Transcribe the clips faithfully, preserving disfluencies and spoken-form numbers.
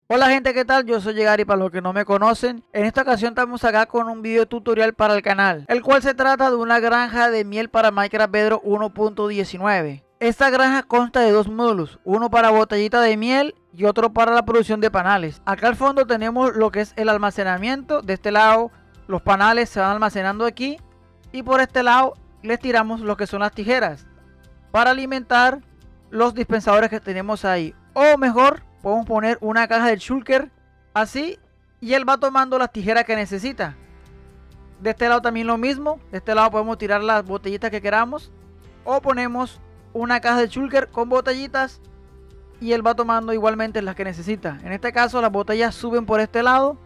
Hola gente, ¿qué tal? Yo soy Yegari para los que no me conocen. En esta ocasión estamos acá con un video tutorial para el canal, el cual se trata de una granja de miel para Minecraft Bedrock uno punto diecinueve. Esta granja consta de dos módulos, uno para botellita de miel y otro para la producción de panales. Acá al fondo tenemos lo que es el almacenamiento. De este lado los panales se van almacenando aquí y por este lado les tiramos lo que son las tijeras para alimentar los dispensadores que tenemos ahí. O mejor, podemos poner una caja del shulker así y él va tomando las tijeras que necesita. De este lado también lo mismo. De este lado podemos tirar las botellitas que queramos. O ponemos una caja de shulker con botellitas y él va tomando igualmente las que necesita. En este caso las botellas suben por este lado,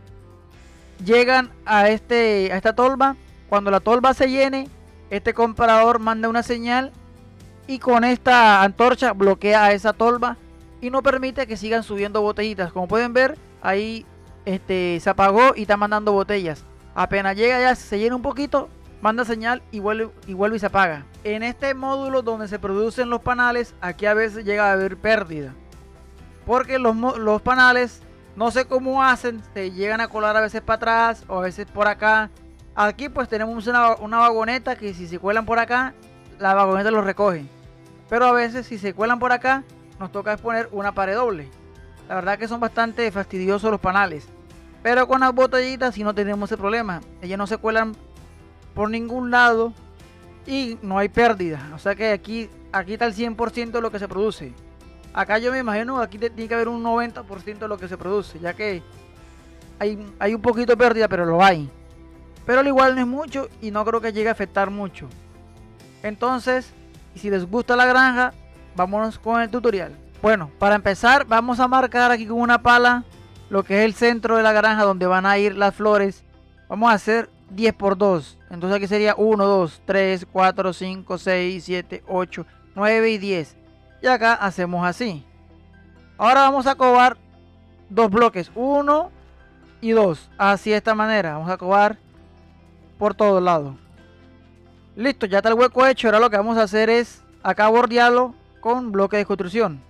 llegan a, este, a esta tolva. Cuando la tolva se llene, este comprador manda una señal y con esta antorcha bloquea a esa tolva y no permite que sigan subiendo botellitas. Como pueden ver, ahí este, se apagó y está mandando botellas. Apenas llega ya, se llena un poquito, manda señal y vuelve, y vuelve y se apaga. En este módulo donde se producen los panales, aquí a veces llega a haber pérdida, porque los, los panales, no sé cómo hacen, se llegan a colar a veces para atrás o a veces por acá. Aquí pues tenemos una, una vagoneta que si se cuelan por acá, la vagoneta los recoge. Pero a veces si se cuelan por acá, nos toca poner una pared doble. La verdad que son bastante fastidiosos los panales. Pero con las botellitas si no tenemos ese problema. Ellas no se cuelan por ningún lado y no hay pérdida. O sea que aquí, aquí está el cien por ciento de lo que se produce. Acá yo me imagino aquí tiene que haber un noventa por ciento de lo que se produce, ya que hay, hay un poquito de pérdida, pero lo hay. Pero al igual no es mucho y no creo que llegue a afectar mucho. Entonces, si les gusta la granja, vámonos con el tutorial. Bueno, para empezar vamos a marcar aquí con una pala lo que es el centro de la granja donde van a ir las flores. Vamos a hacer diez por dos. Entonces aquí sería uno, dos, tres, cuatro, cinco, seis, siete, ocho, nueve y diez. Y acá hacemos así. Ahora vamos a cobar dos bloques, uno y dos. Así de esta manera. Vamos a cobar por todos lados. Listo, ya está el hueco hecho. Ahora lo que vamos a hacer es acá bordearlo con bloque de construcción.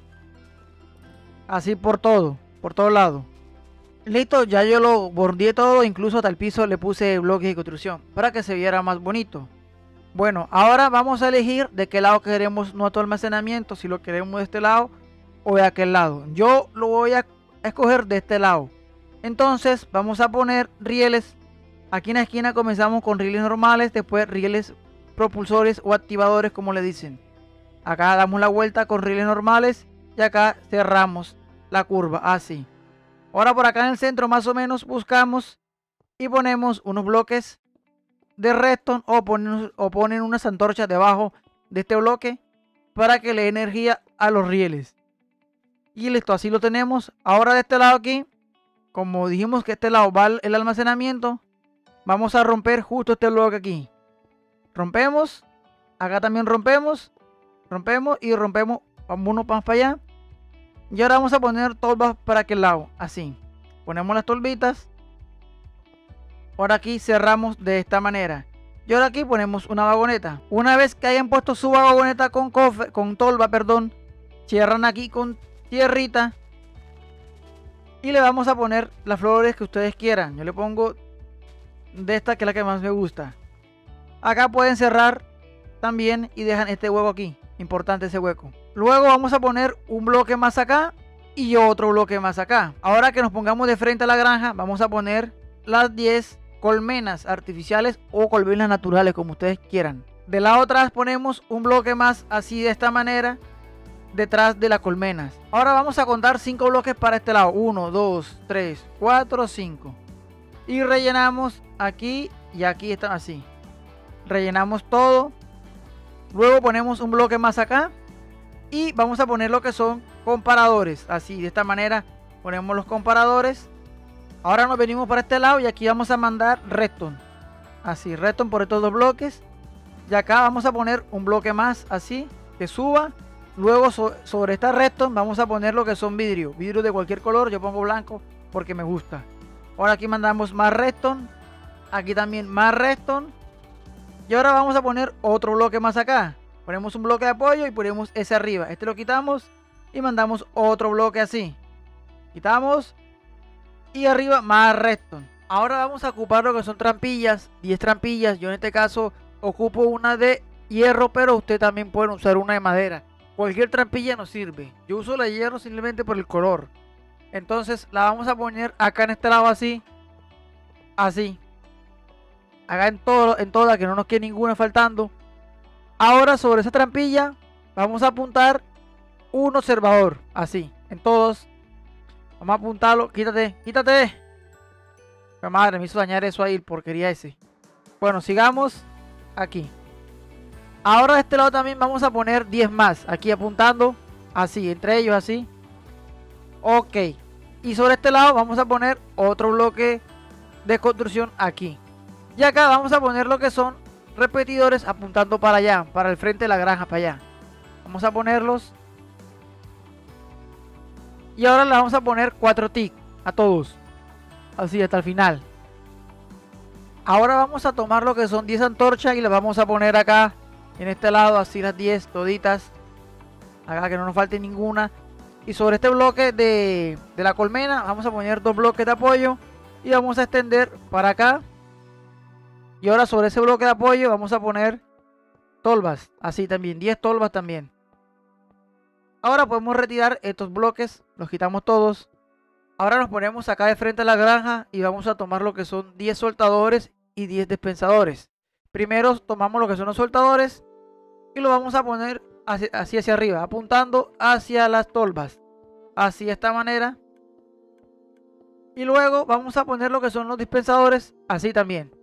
Así por todo, por todos lados. Listo, ya yo lo bordeé todo, incluso hasta el piso le puse bloques de construcción para que se viera más bonito. Bueno, ahora vamos a elegir de qué lado queremos nuestro almacenamiento, si lo queremos de este lado o de aquel lado. Yo lo voy a escoger de este lado. Entonces vamos a poner rieles. Aquí en la esquina comenzamos con rieles normales, después rieles propulsores o activadores como le dicen. Acá damos la vuelta con rieles normales y acá cerramos la curva así. Ahora por acá en el centro más o menos buscamos y ponemos unos bloques de redstone o ponen, o ponen unas antorchas debajo de este bloque para que le dé energía a los rieles. Y listo, así lo tenemos. Ahora de este lado aquí, como dijimos que este lado va el almacenamiento, vamos a romper justo este bloque aquí. Rompemos, acá también rompemos, rompemos y rompemos uno más para allá. Y ahora vamos a poner tolvas para aquel lado, así. Ponemos las tolvitas. Ahora aquí cerramos de esta manera. Y ahora aquí ponemos una vagoneta. Una vez que hayan puesto su vagoneta con cofre, con tolva, perdón, cierran aquí con tierrita. Y le vamos a poner las flores que ustedes quieran. Yo le pongo de esta que es la que más me gusta. Acá pueden cerrar también y dejan este hueco aquí. Importante ese hueco. Luego vamos a poner un bloque más acá y otro bloque más acá. Ahora que nos pongamos de frente a la granja, vamos a poner las diez colmenas artificiales o colmenas naturales, como ustedes quieran. De lado atrás ponemos un bloque más así de esta manera, detrás de las colmenas. Ahora vamos a contar cinco bloques para este lado. uno, dos, tres, cuatro, cinco. Y rellenamos aquí y aquí están así. Rellenamos todo. Luego ponemos un bloque más acá. Y vamos a poner lo que son comparadores. Así, de esta manera ponemos los comparadores. Ahora nos venimos para este lado y aquí vamos a mandar redstone. Así, redstone por estos dos bloques. Y acá vamos a poner un bloque más así, que suba. Luego so sobre esta redstone vamos a poner lo que son vidrio. Vidrio de cualquier color, yo pongo blanco porque me gusta. Ahora aquí mandamos más redstone. Aquí también más redstone. Y ahora vamos a poner otro bloque más acá. Ponemos un bloque de apoyo y ponemos ese arriba. Este lo quitamos y mandamos otro bloque así. Quitamos. Y arriba más redstone. Ahora vamos a ocupar lo que son trampillas. diez trampillas. Yo en este caso ocupo una de hierro, pero usted también puede usar una de madera. Cualquier trampilla nos sirve. Yo uso la de hierro simplemente por el color. Entonces la vamos a poner acá en este lado así. Así. Acá en todo, en toda, que no nos quede ninguna faltando. Ahora sobre esa trampilla vamos a apuntar un observador. Así, en todos. Vamos a apuntarlo. Quítate, quítate. Mi madre me hizo dañar eso ahí, porquería ese. Bueno, sigamos aquí. Ahora de este lado también vamos a poner diez más. Aquí apuntando. Así, entre ellos así. Ok. Y sobre este lado vamos a poner otro bloque de construcción aquí. Y acá vamos a poner lo que son repetidores apuntando para allá. Para el frente de la granja, para allá. Vamos a ponerlos. Y ahora le vamos a poner cuatro tics a todos. Así hasta el final. Ahora vamos a tomar lo que son diez antorchas y las vamos a poner acá. En este lado, así las diez toditas. Acá que no nos falte ninguna. Y sobre este bloque de, de la colmena vamos a poner dos bloques de apoyo. Y vamos a extender para acá. Y ahora sobre ese bloque de apoyo vamos a poner tolvas. Así también, diez tolvas también. Ahora podemos retirar estos bloques. Los quitamos todos. Ahora nos ponemos acá de frente a la granja. Y vamos a tomar lo que son diez soltadores y diez dispensadores. Primero tomamos lo que son los soltadores. Y lo vamos a poner así, así hacia arriba. Apuntando hacia las tolvas. Así de esta manera. Y luego vamos a poner lo que son los dispensadores. Así también.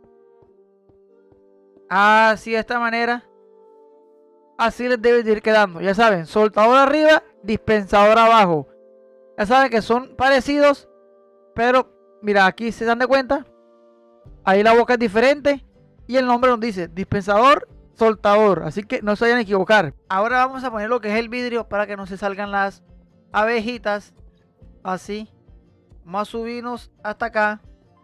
Así de esta manera. Así les debe de ir quedando. Ya saben, soltador arriba, dispensador abajo. Ya saben que son parecidos. Pero mira, aquí se dan de cuenta. Ahí la boca es diferente. Y el nombre nos dice dispensador, soltador. Así que no se vayan a equivocar. Ahora vamos a poner lo que es el vidrio para que no se salgan las abejitas. Así. Vamos a subirnos hasta acá.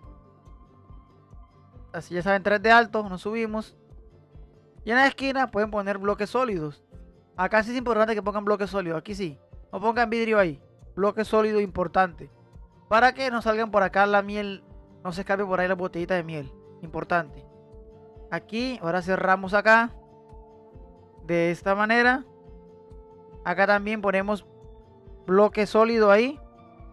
Así ya saben, tres de alto. Nos subimos. Y en la esquina pueden poner bloques sólidos. Acá sí es importante que pongan bloques sólidos. Aquí sí. No pongan vidrio ahí. Bloque sólido importante. Para que no salgan por acá la miel. No se escape por ahí la botellita de miel. Importante. Aquí. Ahora cerramos acá. De esta manera. Acá también ponemos bloque sólido ahí.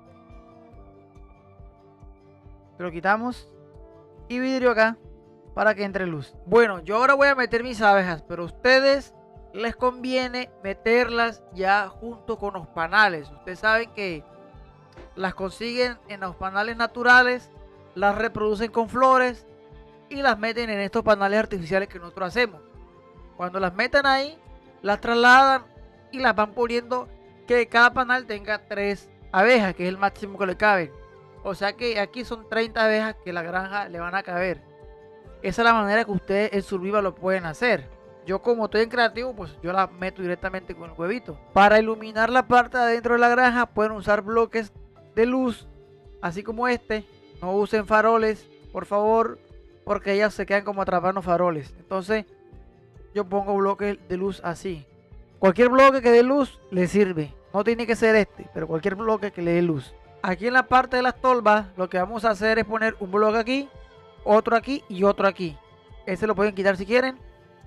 Lo quitamos. Y vidrio acá. Para que entre luz. Bueno, yo ahora voy a meter mis abejas. Pero a ustedes les conviene meterlas ya junto con los panales. Ustedes saben que las consiguen en los panales naturales. Las reproducen con flores. Y las meten en estos panales artificiales que nosotros hacemos. Cuando las metan ahí, las trasladan y las van poniendo que cada panal tenga tres abejas, que es el máximo que le caben. O sea que aquí son treinta abejas que la granja le van a caber. Esa es la manera que ustedes en Survival lo pueden hacer. Yo como estoy en creativo, pues yo las meto directamente con el huevito. Para iluminar la parte de adentro de la granja pueden usar bloques de luz, así como este. No usen faroles, por favor, porque ellas se quedan como atrapando faroles. Entonces yo pongo bloques de luz así. Cualquier bloque que dé luz le sirve. No tiene que ser este, pero cualquier bloque que le dé luz. Aquí en la parte de las tolvas lo que vamos a hacer es poner un bloque aquí, otro aquí y otro aquí. Ese lo pueden quitar si quieren.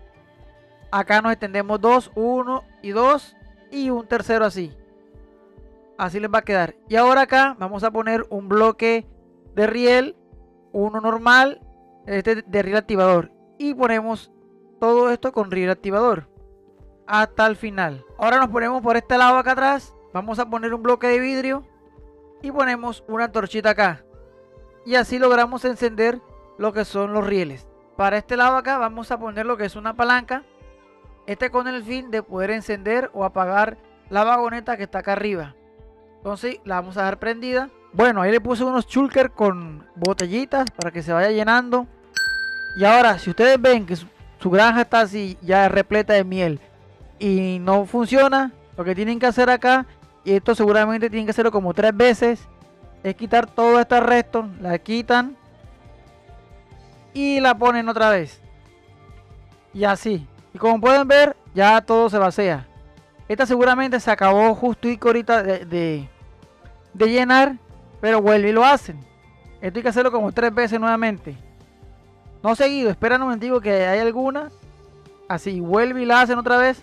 Acá nos extendemos dos, uno y dos y un tercero así. Así les va a quedar. Y ahora acá vamos a poner un bloque de riel, uno normal, este de riel activador. Y ponemos todo esto con riel activador hasta el final. Ahora nos ponemos por este lado acá atrás. Vamos a poner un bloque de vidrio y ponemos una antorchita acá. Y así logramos encender lo que son los rieles. Para este lado acá vamos a poner lo que es una palanca. Este con el fin de poder encender o apagar la vagoneta que está acá arriba. Entonces la vamos a dejar prendida. Bueno, ahí le puse unos shulker con botellitas para que se vaya llenando. Y ahora, si ustedes ven que su, su granja está así ya repleta de miel y no funciona, lo que tienen que hacer acá, y esto seguramente tienen que hacerlo como tres veces, es quitar todo este resto. La quitan y la ponen otra vez. Y así. Y como pueden ver, ya todo se vacía. Esta seguramente se acabó justo y ahorita de, de, de llenar, pero vuelve y lo hacen. Esto hay que hacerlo como tres veces nuevamente. No seguido, espera un momentico que hay alguna. Así, vuelve y la hacen otra vez.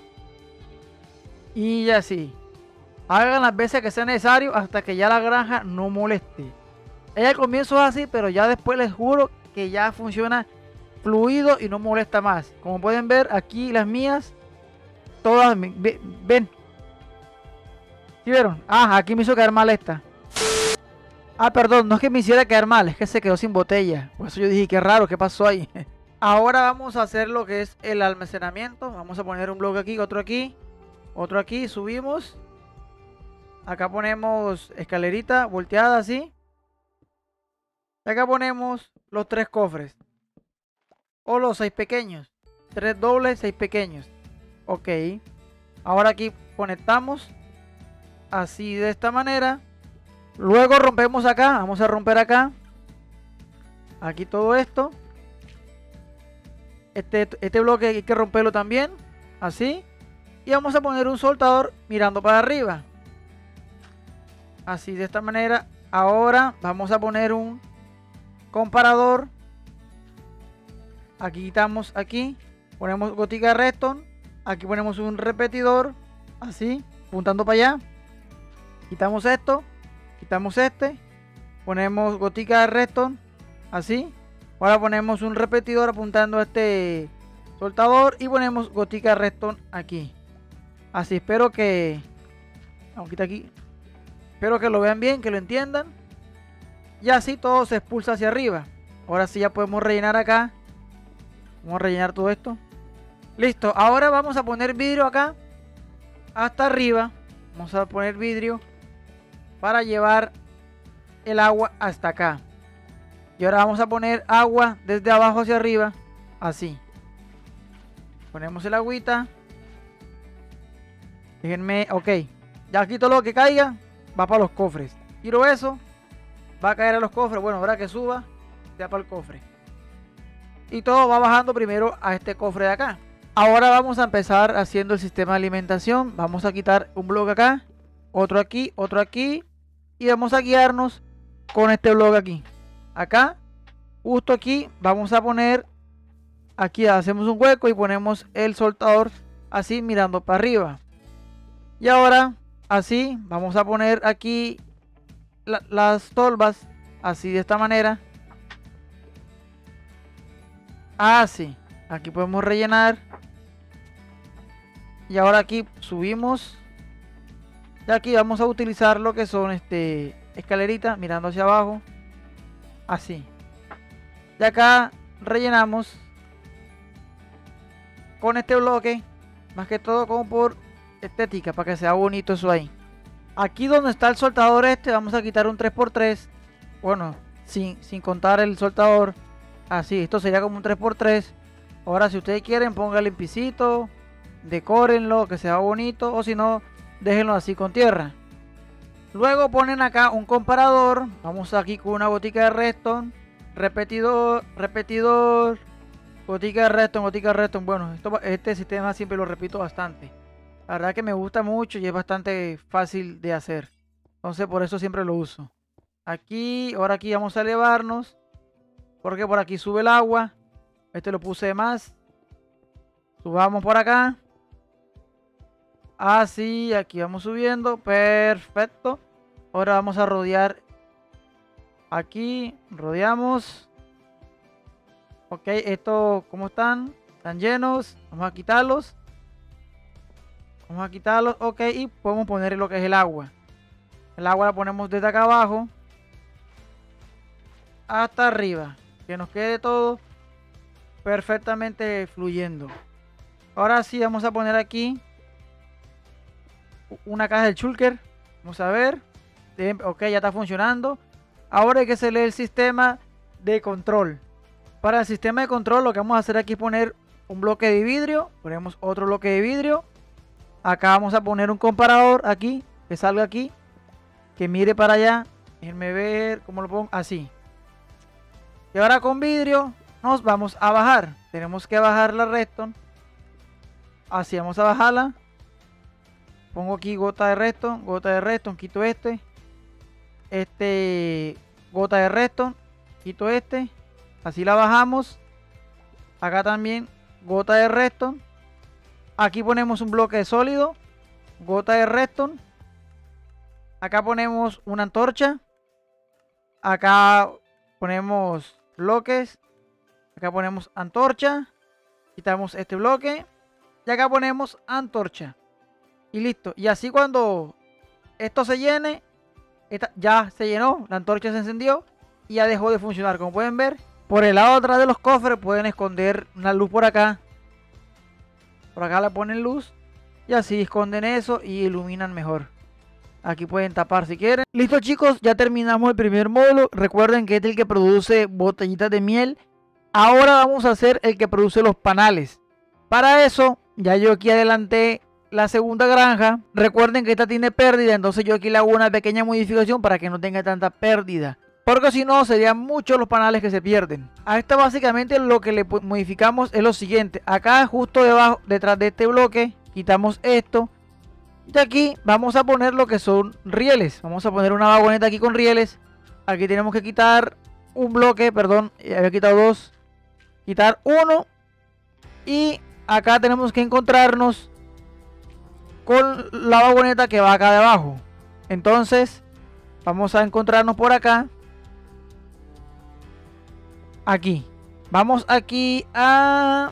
Y así. Hagan las veces que sea necesario hasta que ya la granja no moleste. Ella al comienzo es así, pero ya después les juro que ya funciona fluido y no molesta más. Como pueden ver aquí las mías, todas, ven. ¿Sí vieron? Ah, aquí me hizo quedar mal esta. Ah, perdón, no es que me hiciera quedar mal, es que se quedó sin botella. Por eso yo dije, qué raro, ¿qué pasó ahí? Ahora vamos a hacer lo que es el almacenamiento. Vamos a poner un bloque aquí, otro aquí, otro aquí, subimos. Acá ponemos escalerita volteada así. Y acá ponemos los tres cofres. O los seis pequeños. Tres dobles, seis pequeños. Ok. Ahora aquí conectamos. Así de esta manera. Luego rompemos acá. Vamos a romper acá. Aquí todo esto. Este, este bloque hay que romperlo también. Así. Y vamos a poner un soltador mirando para arriba. Así de esta manera. Ahora vamos a poner un comparador. Aquí quitamos aquí. Ponemos gotica de redstone. Aquí ponemos un repetidor. Así. Apuntando para allá. Quitamos esto. Quitamos este. Ponemos gotica de redstone. Así. Ahora ponemos un repetidor apuntando a este soltador. Y ponemos gotica de redstone aquí. Así. Espero que... Vamos a quitar aquí. Espero que lo vean bien, que lo entiendan. Y así todo se expulsa hacia arriba. Ahora sí ya podemos rellenar acá. Vamos a rellenar todo esto. Listo. Ahora vamos a poner vidrio acá. Hasta arriba. Vamos a poner vidrio. Para llevar el agua hasta acá. Y ahora vamos a poner agua desde abajo hacia arriba. Así. Ponemos el agüita. Déjenme. Ok. Ya aquí todo lo que caiga va para los cofres. Tiro eso. Va a caer a los cofres. Bueno, ahora que suba. Ya para el cofre. Y todo va bajando primero a este cofre de acá. Ahora vamos a empezar haciendo el sistema de alimentación. Vamos a quitar un bloque acá. Otro aquí. Otro aquí. Y vamos a guiarnos con este bloque aquí. Acá. Justo aquí. Vamos a poner. Aquí hacemos un hueco y ponemos el soltador así mirando para arriba. Y ahora así vamos a poner aquí la, las tolvas así de esta manera. Así. Aquí podemos rellenar. Y ahora aquí subimos. Y aquí vamos a utilizar lo que son este escaleritas mirando hacia abajo. Así. Y acá rellenamos con este bloque. Más que todo como por estética, para que sea bonito eso ahí. Aquí donde está el soltador este, vamos a quitar un tres por tres. Bueno, sin, sin contar el soltador. Así, esto sería como un tres por tres. Ahora si ustedes quieren, pónganle pisito, decórenlo, que sea bonito. O si no, déjenlo así con tierra. Luego ponen acá un comparador. Vamos aquí con una gotica de redstone. Repetidor, repetidor. Gotica de redstone, gotica de redstone. Bueno, esto, este sistema siempre lo repito bastante. La verdad que me gusta mucho y es bastante fácil de hacer. Entonces por eso siempre lo uso. Aquí, ahora aquí vamos a elevarnos. Porque por aquí sube el agua. Este lo puse de más. Subamos por acá. Así, aquí vamos subiendo. Perfecto. Ahora vamos a rodear. Aquí, rodeamos. Ok, esto, ¿cómo están? Están llenos. Vamos a quitarlos. Vamos a quitarlos, ok, y podemos poner lo que es el agua. El agua la ponemos desde acá abajo hasta arriba. Que nos quede todo perfectamente fluyendo. Ahora sí vamos a poner aquí una caja del shulker. Vamos a ver. Ok, ya está funcionando. Ahora hay que hacerle el sistema de control. Para el sistema de control lo que vamos a hacer aquí es poner un bloque de vidrio. Ponemos otro bloque de vidrio. Acá vamos a poner un comparador aquí, que salga aquí, que mire para allá. Déjenme ver cómo lo pongo, así. Y ahora con vidrio nos vamos a bajar. Tenemos que bajar la redstone. Así vamos a bajarla. Pongo aquí gota de redstone, gota de redstone, quito este. este gota de redstone, quito este, así la bajamos. Acá también gota de redstone. Aquí ponemos un bloque de sólido, gota de redstone. Acá ponemos una antorcha. Acá ponemos bloques. Acá ponemos antorcha. Quitamos este bloque. Y acá ponemos antorcha. Y listo. Y así cuando esto se llene, esta, ya se llenó, la antorcha se encendió y ya dejó de funcionar. Como pueden ver, por el lado atrás de los cofres pueden esconder una luz por acá. Por acá le ponen luz y así esconden eso y iluminan mejor. Aquí pueden tapar si quieren. Listo, chicos, ya terminamos el primer módulo. Recuerden que este es el que produce botellitas de miel. Ahora vamos a hacer el que produce los panales. Para eso, ya yo aquí adelanté la segunda granja. Recuerden que esta tiene pérdida, entonces yo aquí le hago una pequeña modificación para que no tenga tanta pérdida, porque si no serían muchos los panales que se pierden. A esta básicamente lo que le modificamos es lo siguiente. Acá justo debajo, detrás de este bloque, quitamos esto. Y aquí vamos a poner lo que son rieles. Vamos a poner una vagoneta aquí con rieles. Aquí tenemos que quitar un bloque, perdón, había quitado dos. Quitar uno. Y acá tenemos que encontrarnos con la vagoneta que va acá de abajo. Entonces vamos a encontrarnos por acá. Aquí. Vamos aquí a...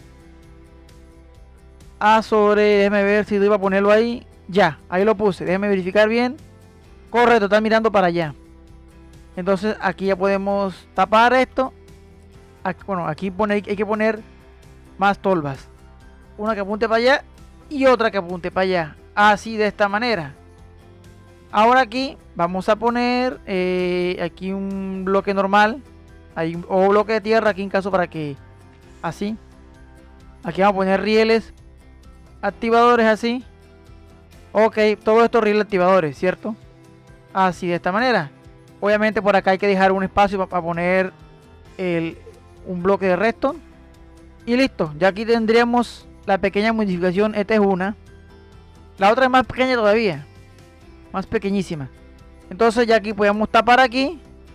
A sobre... Déjeme ver si iba a ponerlo ahí. Ya, ahí lo puse. Déjeme verificar bien. Correcto, está mirando para allá. Entonces aquí ya podemos tapar esto. Aquí, bueno, aquí pone, hay que poner más tolvas. Una que apunte para allá y otra que apunte para allá. Así, de esta manera. Ahora aquí vamos a poner eh, aquí un bloque normal. Hay un, o bloque de tierra aquí en caso para que... Así. Aquí vamos a poner rieles activadores así. Ok, todo esto rieles activadores, ¿cierto? Así, de esta manera. Obviamente por acá hay que dejar un espacio para, para poner el, un bloque de redstone. Y listo, ya aquí tendríamos la pequeña modificación. Esta es una. La otra es más pequeña todavía. Más pequeñísima. Entonces ya aquí podemos tapar aquí.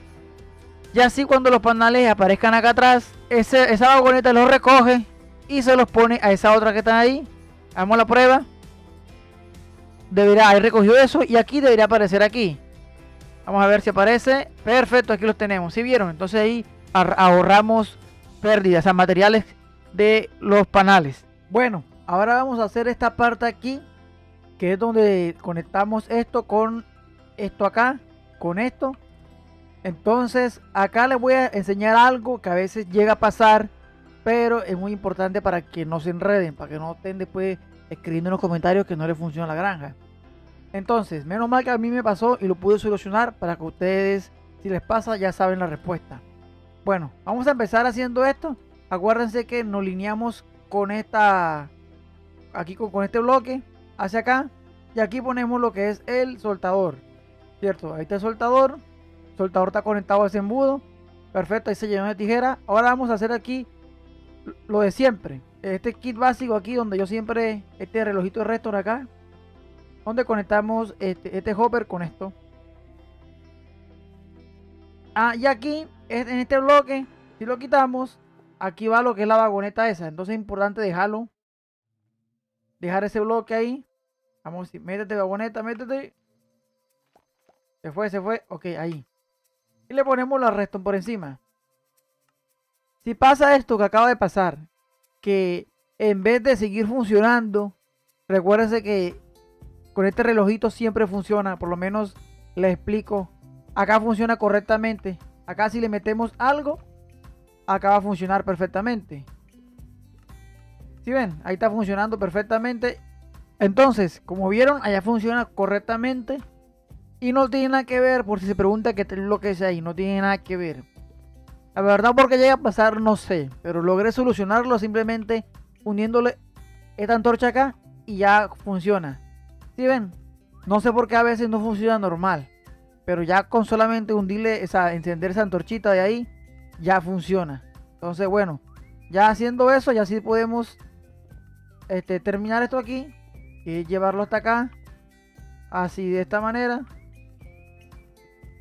Y así cuando los panales aparezcan acá atrás, ese, esa vagoneta los recoge y se los pone a esa otra que está ahí. Hagamos la prueba. Debería haber recogido eso y aquí debería aparecer aquí. Vamos a ver si aparece. Perfecto, aquí los tenemos. ¿Sí vieron? Entonces ahí ahorramos pérdidas, o sea, materiales de los panales. Bueno, ahora vamos a hacer esta parte aquí, que es donde conectamos esto con esto acá, con esto. Entonces acá les voy a enseñar algo que a veces llega a pasar, pero es muy importante para que no se enreden, para que no estén después escribiendo en los comentarios que no les funciona la granja. Entonces, menos mal que a mí me pasó y lo pude solucionar para que ustedes, si les pasa, ya saben la respuesta. Bueno, vamos a empezar haciendo esto. Acuérdense que nos lineamos con esta, aquí con, con este bloque hacia acá, y aquí ponemos lo que es el soltador, ¿cierto? Ahí está el soltador. El soltador está conectado a ese embudo. Perfecto, ahí se llenó de tijera. Ahora vamos a hacer aquí lo de siempre. Este kit básico aquí donde yo siempre, este relojito de redstone acá, donde conectamos este, este hopper con esto. Ah, y aquí, en este bloque, si lo quitamos, aquí va lo que es la vagoneta esa. Entonces es importante dejarlo. Dejar ese bloque ahí. Vamos a decir, métete vagoneta, métete. Se fue, se fue. Ok, ahí. Y le ponemos la redstone por encima. Si pasa esto que acaba de pasar, que en vez de seguir funcionando, recuérdense que con este relojito siempre funciona. Por lo menos les explico. Acá funciona correctamente. Acá si le metemos algo, acá va a funcionar perfectamente. ¿Sí ven? Ahí está funcionando perfectamente. Entonces, como vieron, allá funciona correctamente. Y no tiene nada que ver, por si se pregunta qué es lo que es ahí. No tiene nada que ver. La verdad, porque llega a pasar, no sé. Pero logré solucionarlo simplemente uniéndole esta antorcha acá y ya funciona. ¿Sí ven? No sé por qué a veces no funciona normal. Pero ya con solamente hundirle, esa, encender esa antorchita de ahí, ya funciona. Entonces, bueno, ya haciendo eso, ya sí podemos este, terminar esto aquí y llevarlo hasta acá. Así, de esta manera.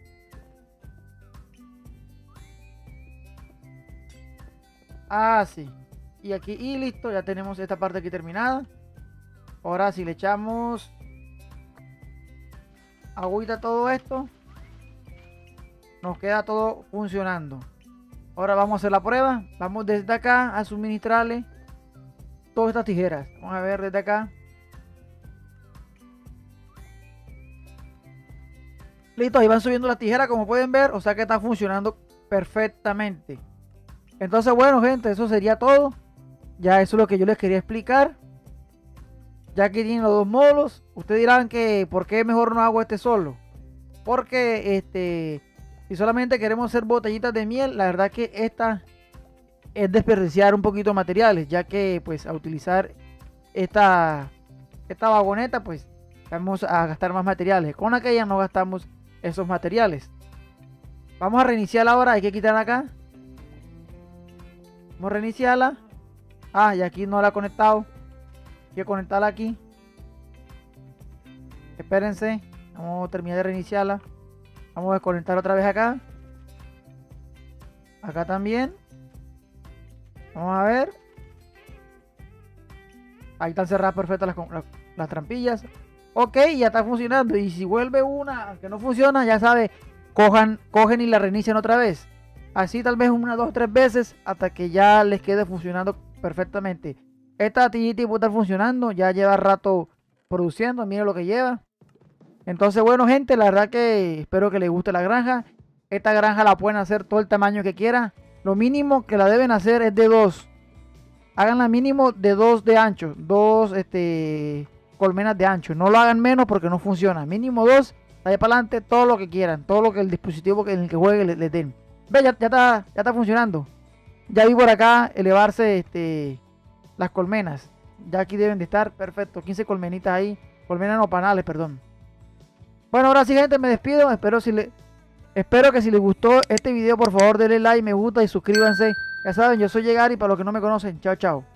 Así. Y aquí, y listo, ya tenemos esta parte aquí terminada. Ahora si le echamos agüita a todo esto, nos queda todo funcionando. Ahora vamos a hacer la prueba. Vamos desde acá a suministrarle todas estas tijeras. Vamos a ver desde acá. Listo, ahí van subiendo las tijeras como pueden ver. O sea que está funcionando perfectamente. Entonces bueno gente, eso sería todo. Ya eso es lo que yo les quería explicar. Ya que tienen los dos módulos. Ustedes dirán que ¿por qué mejor no hago este solo? Porque este... si solamente queremos hacer botellitas de miel, la verdad que esta es desperdiciar un poquito de materiales, ya que pues a utilizar esta, esta vagoneta pues vamos a gastar más materiales. Con aquella no gastamos esos materiales. Vamos a reiniciarla ahora, hay que quitar acá. Vamos a reiniciarla. Ah, y aquí no la he conectado. Hay que conectarla aquí. Espérense, vamos a terminar de reiniciarla. Vamos a desconectar otra vez acá. Acá también. Vamos a ver. Ahí están cerradas perfectas las, las, las trampillas. Ok, ya está funcionando. Y si vuelve una que no funciona, ya sabe, cojan, cogen y la reinician otra vez. Así tal vez una, dos, tres veces hasta que ya les quede funcionando perfectamente. Esta tijita puede estar funcionando. Ya lleva rato produciendo. Miren lo que lleva. Entonces bueno gente, la verdad que espero que les guste la granja. Esta granja la pueden hacer todo el tamaño que quieran. Lo mínimo que la deben hacer es de dos. Háganla mínimo de dos de ancho. Dos este, colmenas de ancho. No lo hagan menos porque no funciona. Mínimo dos. De ahí para adelante todo lo que quieran. Todo lo que el dispositivo en el que juegue les, les den. Ve, ya, ya, está, ya está funcionando. Ya vi por acá elevarse este, las colmenas. Ya aquí deben de estar. Perfecto. quince colmenitas ahí. Colmenas no, panales, perdón. Bueno, ahora sí gente, me despido. Espero, si le, espero que si les gustó este video, por favor denle like, me gusta y suscríbanse. Ya saben, yo soy Yegari, para los que no me conocen. Chao, chao.